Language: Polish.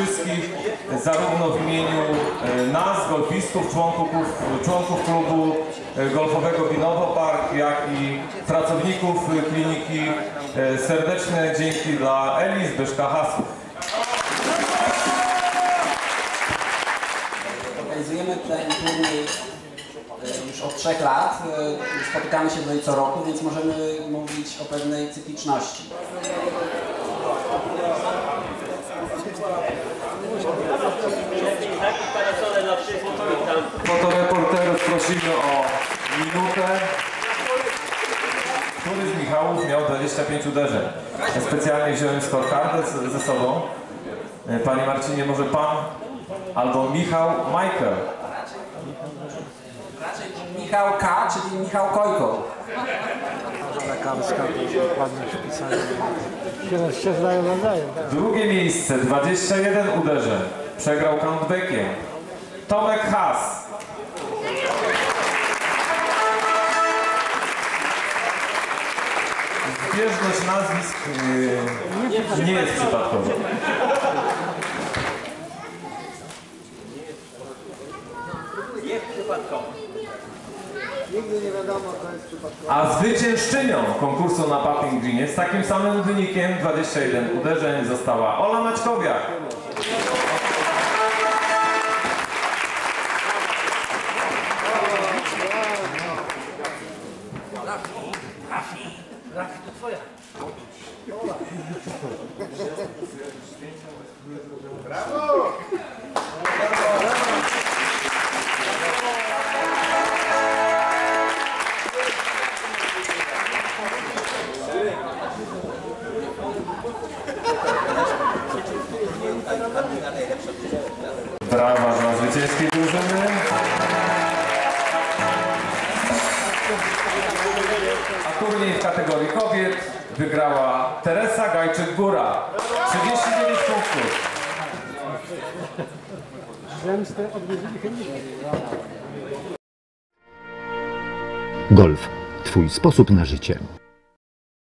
wszystkich, zarówno w imieniu nas, golfistów, członków klubu golfowego Binowo Park, jak i pracowników kliniki. Serdeczne dzięki dla Eli Zbyszka-Hasów. Organizujemy ten turniej już od 3 lat. Spotykamy się tutaj co roku, więc możemy mówić o pewnej cykliczności. Fotoreporterów prosimy o minutę. Który z Michałów miał 25 uderzeń? Ja specjalnie wziąłem scorecardę ze sobą. Panie Marcinie, może pan albo Michał Michael? Raczej Michał K., czyli Michał Kojko. Lekarska, ładnie wpisane. Się zdaje, nadaje. Drugie miejsce, 21 uderzeń. Przegrał countbackiem. Tomek Has. Zbieżność nazwisk nie jest przypadkowa. Nigdy nie wiadomo, co jest przypadkowe. A zwyciężczynią konkursu na putting greenie z takim samym wynikiem 21 uderzeń została Ola Maćkowiak. Rafi, to twoja. Brawo! Brawa dla zwycięskiej drużyny. A turniej w kategorii kobiet wygrała Teresa Gajczyk-Góra. 39 punktów. Zemstę odwiedzili chętnie. Golf. Twój sposób na życie.